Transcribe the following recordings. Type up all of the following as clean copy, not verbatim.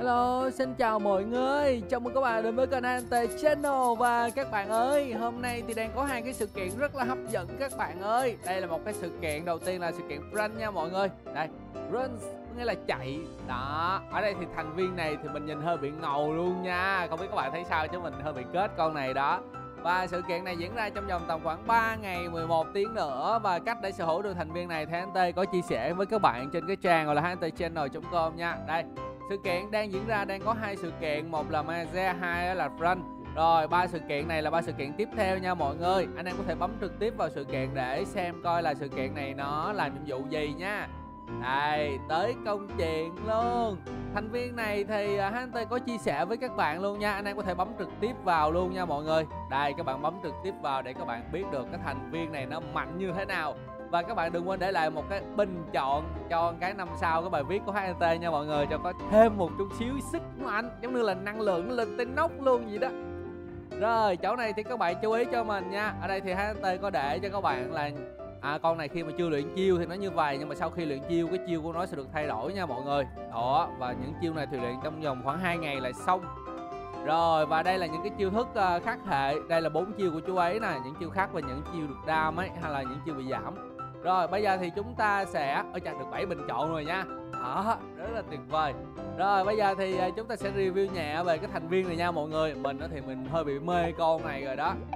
Hello, xin chào mọi người. Chào mừng các bạn đến với kênh HNT Channel. Và các bạn ơi, hôm nay thì đang có hai cái sự kiện rất là hấp dẫn các bạn ơi. Đây là một cái sự kiện, đầu tiên là sự kiện run nha mọi người. Đây, run nghĩa là chạy. Đó, ở đây thì thành viên này thì mình nhìn hơi bị ngầu luôn nha. Không biết các bạn thấy sao chứ mình hơi bị kết con này đó. Và sự kiện này diễn ra trong vòng tầm khoảng 3 ngày 11 tiếng nữa. Và cách để sở hữu được thành viên này thì HNT có chia sẻ với các bạn trên cái trang gọi là htchannel.com nha. Đây, sự kiện đang diễn ra đang có hai sự kiện, một là Maze, hai là Front. Rồi ba sự kiện này là ba sự kiện tiếp theo nha mọi người. Anh em có thể bấm trực tiếp vào sự kiện để xem coi là sự kiện này nó làm nhiệm vụ gì nha. Đây, tới công chuyện luôn. Thành viên này thì HNT có chia sẻ với các bạn luôn nha. Anh em có thể bấm trực tiếp vào luôn nha mọi người. Đây, các bạn bấm trực tiếp vào để các bạn biết được cái thành viên này nó mạnh như thế nào. Và các bạn đừng quên để lại một cái bình chọn cho cái năm sau cái bài viết của HNT nha mọi người, cho có thêm một chút xíu sức mạnh, giống như là năng lượng lên tới nóc luôn vậy đó. Rồi chỗ này thì các bạn chú ý cho mình nha. Ở đây thì HNT có để cho các bạn là con này khi mà chưa luyện chiêu thì nó như vậy, nhưng mà sau khi luyện chiêu cái chiêu của nó sẽ được thay đổi nha mọi người. Đó, và những chiêu này thì luyện trong vòng khoảng 2 ngày là xong. Rồi, và đây là những cái chiêu thức khắc hệ. Đây là 4 chiêu của chú ấy nè, những chiêu khắc và những chiêu được đam ấy, hay là những chiêu bị giảm. Rồi bây giờ thì chúng ta sẽ chặt được 7 bình chọn rồi nha. Đó, rất là tuyệt vời. Rồi bây giờ thì chúng ta sẽ review nhẹ về cái thành viên này nha mọi người. Mình thì mình hơi bị mê con này rồi đó.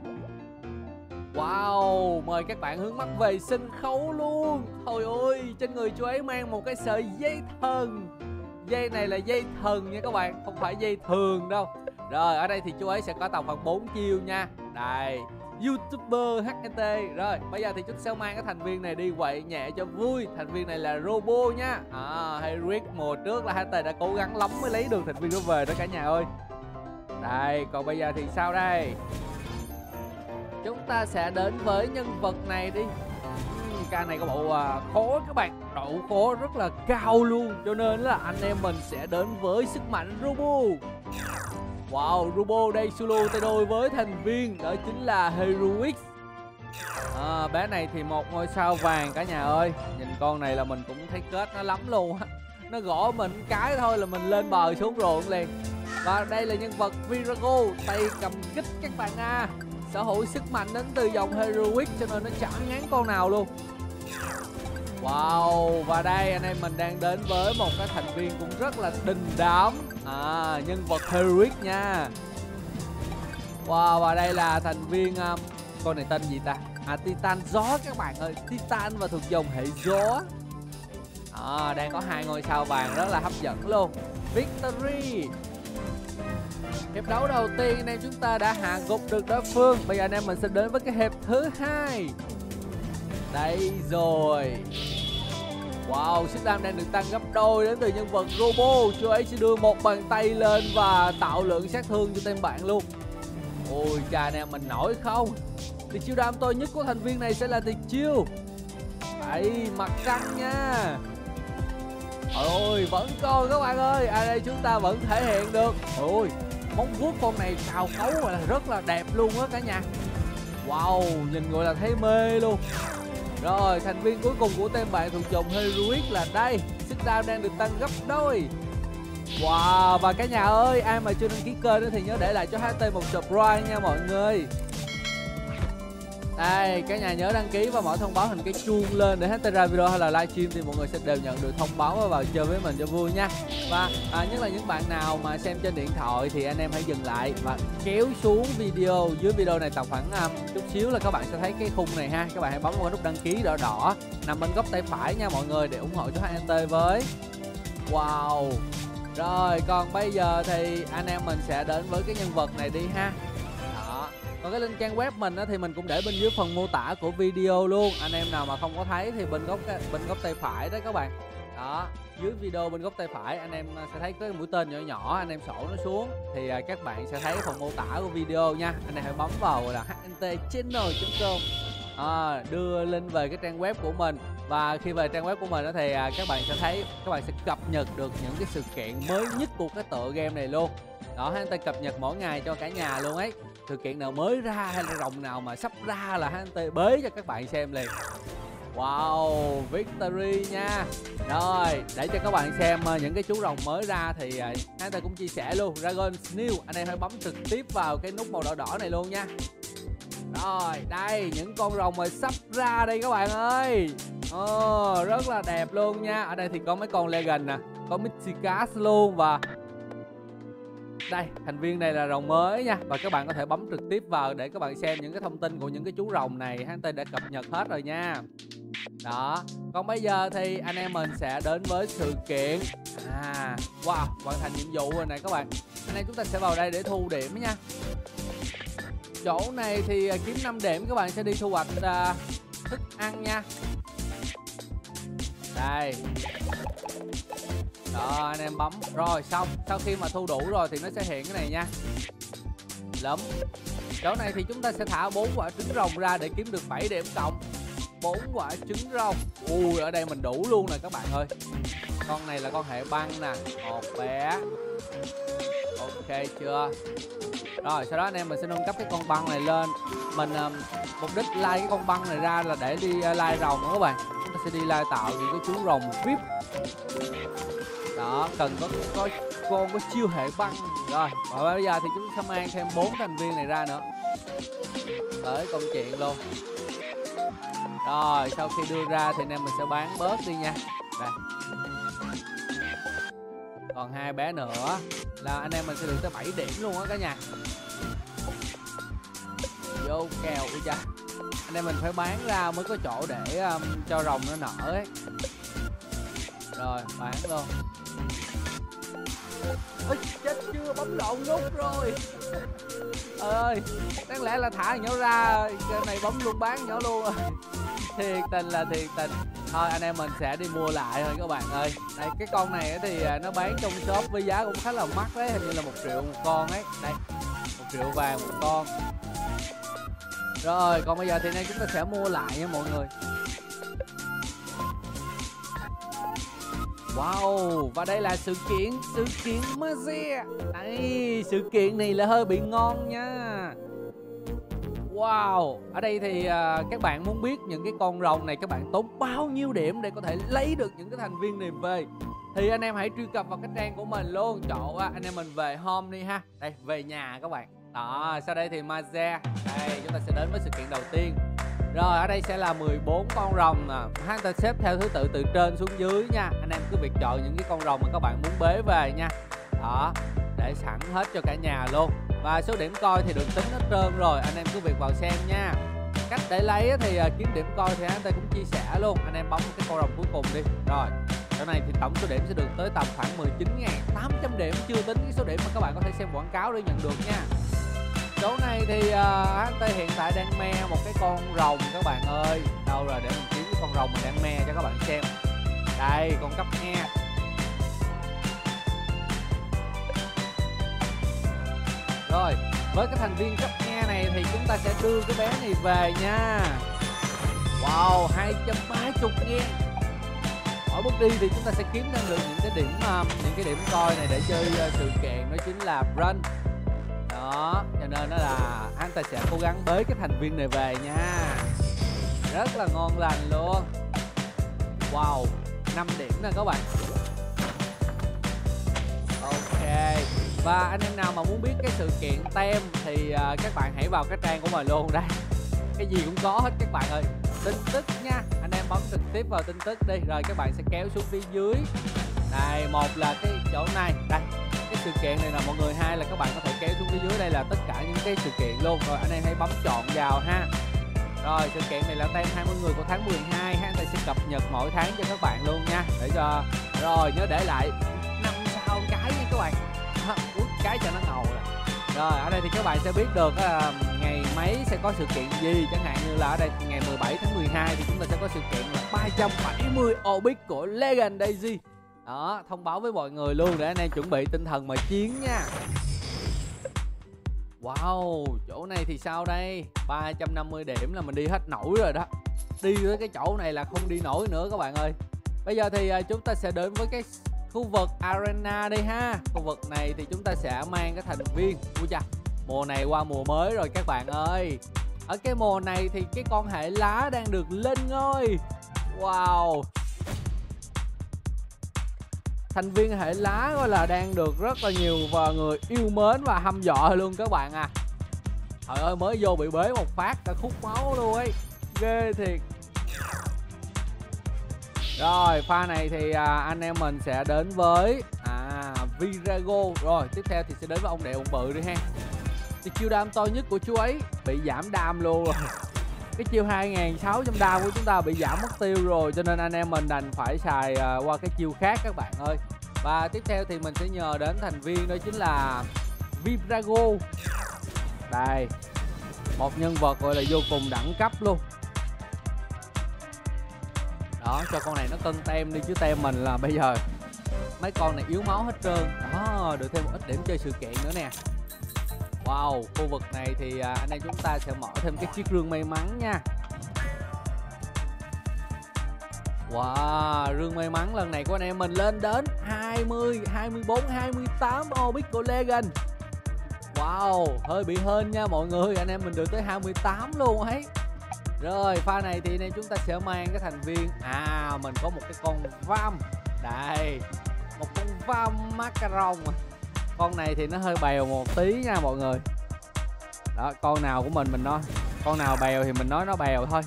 Wow, mời các bạn hướng mắt về sân khấu luôn. Thôi ơi, trên người chú ấy mang một cái sợi dây thần. Dây này là dây thần nha các bạn, không phải dây thường đâu. Rồi ở đây thì chú ấy sẽ có tổng khoảng 4 chiêu nha. Đây, YouTuber HNT. Rồi bây giờ thì chúng sẽ mang cái thành viên này đi quậy nhẹ cho vui. Thành viên này là Robo nha. Hay Rick mùa trước là HNT đã cố gắng lắm mới lấy được thành viên đó về đó cả nhà ơi. Đây, còn bây giờ thì sao đây? Chúng ta sẽ đến với nhân vật này đi. Ca này có bộ khó các bạn, độ khó rất là cao luôn, cho nên là anh em mình sẽ đến với sức mạnh Robo. Wow, Robo đây solo tay đôi với thành viên đó chính là Heroic. Bé này thì một ngôi sao vàng cả nhà ơi. Nhìn con này là mình cũng thấy kết nó lắm luôn á. Nó gõ mình cái thôi là mình lên bờ xuống ruộng liền. Và đây là nhân vật Virago, tay cầm kích các bạn à. Sở hữu sức mạnh đến từ dòng Heroic cho nên nó chẳng ngán con nào luôn. Wow, và đây anh em mình đang đến với một cái thành viên cũng rất là đình đám. Nhân vật Heroic nha. Wow, và đây là thành viên con này tên gì ta? Titan gió các bạn ơi. Titan và thuộc dòng hệ gió. Đang có 2 ngôi sao vàng rất là hấp dẫn luôn. Victory. Hiệp đấu đầu tiên anh em chúng ta đã hạ gục được đối phương. Bây giờ anh em mình sẽ đến với cái hiệp thứ 2. Đây rồi. Wow, sức đam đang được tăng gấp đôi đến từ nhân vật Robo. Chú ấy sẽ đưa một bàn tay lên và tạo lượng sát thương cho tên bạn luôn. Ôi cha, anh em mình nổi không? Thì chiêu đam to nhất của thành viên này sẽ là tuyệt chiêu. Đấy, mặt trăng nha. Ôi, vẫn còn các bạn ơi. Đây chúng ta vẫn thể hiện được. Ôi, móng vuốt con này cào cấu là rất là đẹp luôn á cả nhà. Wow, nhìn gọi là thấy mê luôn. Rồi, thành viên cuối cùng của tên bạn thuộc dòng Heroic là đây. Sức đam đang được tăng gấp đôi. Wow, và cả nhà ơi, ai mà chưa đăng ký kênh thì nhớ để lại cho HT một subscribe nha mọi người. Đây, cả nhà nhớ đăng ký và mở thông báo hình cái chuông lên để HT ra video hay là livestream thì mọi người sẽ đều nhận được thông báo và vào chơi với mình cho vui nha. Và nhất là những bạn nào mà xem trên điện thoại thì anh em hãy dừng lại và kéo xuống video. Dưới video này tầm khoảng chút xíu là các bạn sẽ thấy cái khung này ha. Các bạn hãy bấm vào nút đăng ký đỏ đỏ nằm bên góc tay phải nha mọi người, để ủng hộ cho HNT với. Wow. Rồi, còn bây giờ thì anh em mình sẽ đến với cái nhân vật này đi ha. Còn cái link trang web mình thì mình cũng để bên dưới phần mô tả của video luôn. Anh em nào mà không có thấy thì bên góc tay phải đó các bạn. Đó, dưới video bên góc tay phải anh em sẽ thấy cái mũi tên nhỏ nhỏ, anh em sổ nó xuống thì các bạn sẽ thấy phần mô tả của video nha. Anh em hãy bấm vào là htchannel.com, đưa link về cái trang web của mình. Và khi về trang web của mình thì các bạn sẽ thấy, các bạn sẽ cập nhật được những cái sự kiện mới nhất của cái tựa game này luôn. Đó, HNT cập nhật mỗi ngày cho cả nhà luôn ấy. Sự kiện nào mới ra hay là rồng nào mà sắp ra là HNT bế cho các bạn xem liền. Wow, Victory nha. Rồi, để cho các bạn xem những cái chú rồng mới ra thì hắn ta cũng chia sẻ luôn. Dragon Snail, anh em hãy bấm trực tiếp vào cái nút màu đỏ đỏ này luôn nha. Rồi, đây, những con rồng mà sắp ra đây các bạn ơi. Rất là đẹp luôn nha. Ở đây thì có mấy con Legend nè, có Mythicast luôn. Và đây, thành viên này là rồng mới nha. Và các bạn có thể bấm trực tiếp vào để các bạn xem những cái thông tin của những cái chú rồng này. Hắn ta đã cập nhật hết rồi nha. Đó, còn bây giờ thì anh em mình sẽ đến với sự kiện. Wow, hoàn thành nhiệm vụ rồi này các bạn. Anh em chúng ta sẽ vào đây để thu điểm nha. Chỗ này thì kiếm 5 điểm các bạn sẽ đi thu hoạch thức ăn nha. Đây. Đó, anh em bấm. Rồi xong, sau khi mà thu đủ rồi thì nó sẽ hiện cái này nha. Lắm. Chỗ này thì chúng ta sẽ thả 4 quả trứng rồng ra để kiếm được 7 điểm cộng. 4 quả trứng rồng. Ui, ở đây mình đủ luôn nè các bạn ơi. Con này là con hệ băng nè. Một bé. Ok chưa? Rồi sau đó anh em mình sẽ nâng cấp cái con băng này lên. Mình mục đích like cái con băng này ra là để đi like rồng đó các bạn. Chúng ta sẽ đi like tạo những cái chú rồng VIP. Đó, cần có con có chiêu hệ băng. Rồi, và bây giờ thì chúng ta sẽ mang thêm 4 thành viên này ra nữa. Tới công chuyện luôn. Rồi, sau khi đưa ra thì anh em mình sẽ bán bớt đi nha. Đây. Còn 2 bé nữa là anh em mình sẽ được tới 7 điểm luôn á cả nhà. Vô kèo đi cha. Anh em mình phải bán ra mới có chỗ để cho rồng nó nở ấy. Rồi, bán luôn. Ôi, chết chưa, bấm lộn nút rồi. Ơi, đáng lẽ là thả nhỏ ra, cái này bấm luôn bán nhỏ luôn rồi. Thiệt tình là thiệt tình. Thôi anh em mình sẽ đi mua lại thôi các bạn ơi. Đây, cái con này thì nó bán trong shop với giá cũng khá là mắc đấy, hình như là 1 triệu một con ấy. Đây, 1 triệu vàng một con. Rồi, còn bây giờ thì nay chúng ta sẽ mua lại nha mọi người. Wow, và đây là sự kiện Magia. Đây, sự kiện này là hơi bị ngon nha. Wow, ở đây thì các bạn muốn biết những cái con rồng này các bạn tốn bao nhiêu điểm để có thể lấy được những cái thành viên này về, thì anh em hãy truy cập vào cái trang của mình luôn. Chỗ anh em mình về home đi ha. Đây, về nhà các bạn. Đó, sau đây thì Magia. Đây, chúng ta sẽ đến với sự kiện đầu tiên. Rồi, ở đây sẽ là 14 con rồng nè. Hắn ta xếp theo thứ tự từ trên xuống dưới nha. Anh em cứ việc chọn những cái con rồng mà các bạn muốn bế về nha. Đó, để sẵn hết cho cả nhà luôn. Và số điểm coi thì được tính hết trơn rồi. Anh em cứ việc vào xem nha. Cách để lấy thì kiếm điểm coi thì anh ta cũng chia sẻ luôn. Anh em bấm cái con rồng cuối cùng đi. Rồi, chỗ này thì tổng số điểm sẽ được tới tầm khoảng 19.800 điểm, chưa tính cái số điểm mà các bạn có thể xem quảng cáo để nhận được nha. Chỗ này thì anh ta hiện tại đang me một cái con rồng các bạn ơi. Đâu rồi, để mình kiếm cái con rồng mình đang me cho các bạn xem. Đây, con cấp E. Rồi, với cái thành viên cấp E này thì chúng ta sẽ đưa cái bé này về nha. Wow, 230.000. Mỗi bước đi thì chúng ta sẽ kiếm thêm được những cái điểm coi này để chơi sự kiện, đó chính là run. Đó, cho nên nó là anh ta sẽ cố gắng bới cái thành viên này về nha. Rất là ngon lành luôn. Wow, 5 điểm nè các bạn. Ok. Và anh em nào mà muốn biết cái sự kiện tem thì các bạn hãy vào cái trang của mình luôn. Đây, cái gì cũng có hết các bạn ơi. Tin tức nha, anh em bấm trực tiếp vào tin tức đi. Rồi các bạn sẽ kéo xuống phía dưới. Đây, một là cái chỗ này. Đây, cái sự kiện này là mọi người. Hai là các bạn có thể kéo xuống phía dưới. Đây là tất cả những cái sự kiện luôn. Rồi anh em hãy bấm chọn vào ha. Rồi, sự kiện này là tem 20 người của tháng 12. Anh ta sẽ cập nhật mỗi tháng cho các bạn luôn nha. Để cho. Rồi, nhớ để lại 5 sao cái nha các bạn. Cái cho nó ngầu rồi. Rồi, ở đây thì các bạn sẽ biết được ngày mấy sẽ có sự kiện gì. Chẳng hạn như là ở đây ngày 17 tháng 12 thì chúng ta sẽ có sự kiện là 370 Obit của Legend Daisy. Đó, thông báo với mọi người luôn để anh em chuẩn bị tinh thần mà chiến nha. Wow, chỗ này thì sao đây? 350 điểm là mình đi hết nổi rồi đó. Đi tới cái chỗ này là không đi nổi nữa các bạn ơi. Bây giờ thì chúng ta sẽ đến với cái khu vực Arena đi ha. Khu vực này thì chúng ta sẽ mang cái thành viên. Ui da, mùa này qua mùa mới rồi các bạn ơi. Ở cái mùa này thì cái con hệ lá đang được lên ngôi. Wow. Thành viên hệ lá gọi là đang được rất là nhiều và người yêu mến và hâm dọa luôn các bạn à. Trời ơi, mới vô bị bế một phát cả khúc máu luôn ấy. Ghê thiệt. Rồi, pha này thì anh em mình sẽ đến với Virago. Rồi, tiếp theo thì sẽ đến với ông đệ ông bự đi ha. Thì chiêu đam to nhất của chú ấy bị giảm đam luôn rồi. Cái chiêu 2600 đam của chúng ta bị giảm mất tiêu rồi, cho nên anh em mình đành phải xài qua cái chiêu khác các bạn ơi. Và tiếp theo thì mình sẽ nhờ đến thành viên đó chính là Virago. Đây, một nhân vật gọi là vô cùng đẳng cấp luôn. Đó, cho con này nó cân tem đi chứ tem mình là bây giờ mấy con này yếu máu hết trơn. Đó, được thêm một ít điểm chơi sự kiện nữa nè. Wow, khu vực này thì anh em chúng ta sẽ mở thêm cái chiếc rương may mắn nha. Wow, rương may mắn lần này của anh em mình lên đến 20, 24, 28 Obico Legend. Wow, hơi bị hên nha mọi người, anh em mình được tới 28 luôn ấy. Rồi, pha này thì anh em chúng ta sẽ mang cái thành viên. Mình có một cái con vam. Đây, một con vam macaron. Con này thì nó hơi bèo một tí nha mọi người. Đó, con nào của mình nói, con nào bèo thì mình nói nó bèo thôi.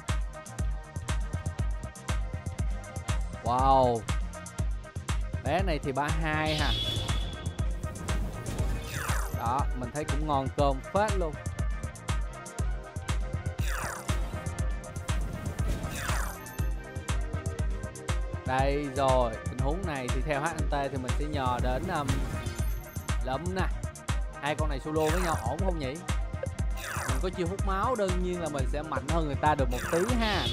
Wow, bé này thì 32 ha. Đó, mình thấy cũng ngon cơm phết luôn. Đây rồi, tình huống này thì theo HNT thì mình sẽ nhờ đến Lẫm nè. Hai con này solo với nhau ổn không nhỉ? Mình có chiêu hút máu, đương nhiên là mình sẽ mạnh hơn người ta được một tí ha.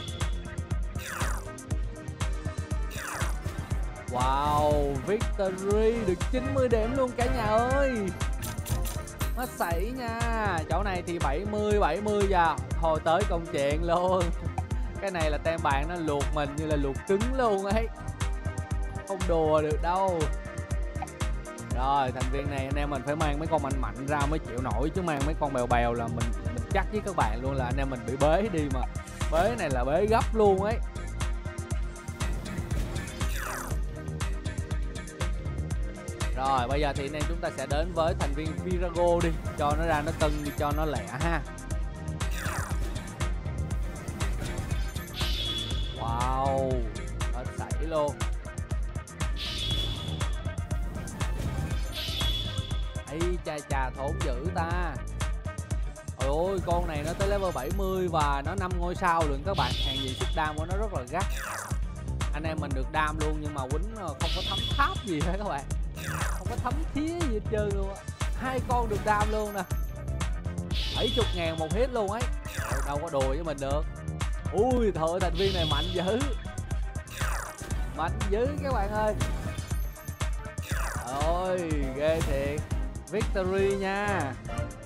Wow, Victory được 90 điểm luôn cả nhà ơi. Nó sảy nha. Chỗ này thì 70 và thôi tới công chuyện luôn. Cái này là tem bạn nó luộc mình như là luộc trứng luôn ấy. Không đùa được đâu. Rồi, thành viên này anh em mình phải mang mấy con mạnh mạnh ra mới chịu nổi, chứ mang mấy con bèo bèo là mình chắc với các bạn luôn là anh em mình bị bế đi mà. Bế này là bế gấp luôn ấy. Rồi, bây giờ thì anh em chúng ta sẽ đến với thành viên Virago đi, cho nó ra nó tưng đi cho nó lẹ ha. Wow, hết sảy luôn. Ây chà thốn dữ ta. Ôi ôi, con này nó tới level 70 và nó 5 ngôi sao luôn các bạn. Hàng gì sức đam của nó rất là gắt. Anh em mình được đam luôn nhưng mà quýnh không có thấm tháp gì hết các bạn. Không có thấm thía gì hết trơn luôn á. Hai con được đam luôn nè. 70.000 một hit luôn ấy. Đâu có đùa với mình được. Ui thôi, thành viên này mạnh dữ. Mạnh dữ các bạn ơi. Ôi ghê thiệt. Victory nha.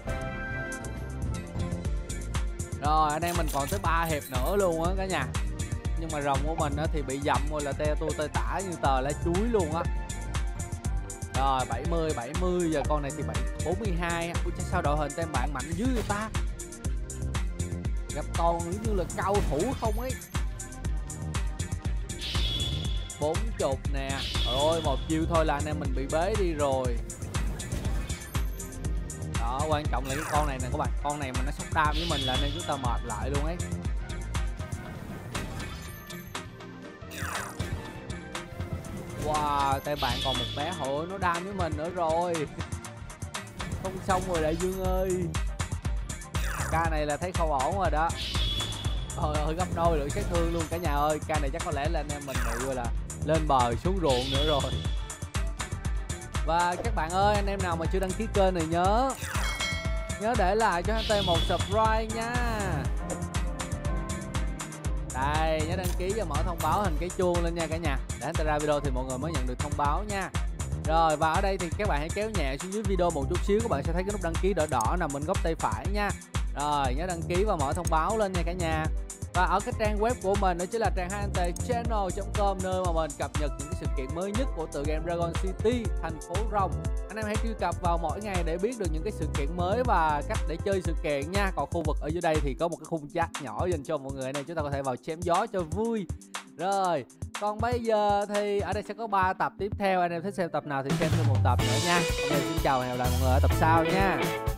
Rồi anh em mình còn tới 3 hiệp nữa luôn á cả nhà. Nhưng mà rồng của mình á thì bị dậm rồi là te tua tơi tả như tờ lá chuối luôn á. Rồi 70 giờ con này thì 42. Ui sao đội hình tem bạn mạnh dữ người ta. Gặp toàn như là cao thủ không ấy. 40 nè. Trời ơi, một chiêu thôi là anh em mình bị bế đi rồi. Đó, quan trọng là cái con này nè các bạn. Con này mà nó sốc đam với mình là anh em chúng ta mệt lại luôn ấy. Wow, tay bạn còn một bé hội nó đam với mình nữa rồi. Không xong rồi đại dương ơi. Ca này là thấy không ổn rồi đó. Trời ơi, gấp đôi lượng sát thương luôn cả nhà ơi. Ca này chắc có lẽ là anh em mình bị gọi là lên bờ xuống ruộng nữa rồi. Và các bạn ơi, anh em nào mà chưa đăng ký kênh này nhớ để lại cho HT một subscribe nha. Đây, nhớ đăng ký và mở thông báo hình cái chuông lên nha cả nhà. Để HT ra video thì mọi người mới nhận được thông báo nha. Rồi, và ở đây thì các bạn hãy kéo nhẹ xuống dưới video một chút xíu, các bạn sẽ thấy cái nút đăng ký đỏ đỏ nằm bên góc tay phải nha. Rồi, nhớ đăng ký và mở thông báo lên nha cả nhà. Và ở cái trang web của mình đó chính là trang htchannel.com, nơi mà mình cập nhật những cái sự kiện mới nhất của tựa game Dragon City, thành phố rồng. Anh em hãy truy cập vào mỗi ngày để biết được những cái sự kiện mới và cách để chơi sự kiện nha. Còn khu vực ở dưới đây thì có một cái khung chat nhỏ dành cho mọi người này, chúng ta có thể vào chém gió cho vui. Rồi, còn bây giờ thì ở đây sẽ có 3 tập tiếp theo, anh em thích xem tập nào thì xem thêm một tập nữa nha. Hôm nay xin chào và hẹn gặp lại mọi người ở tập sau nha.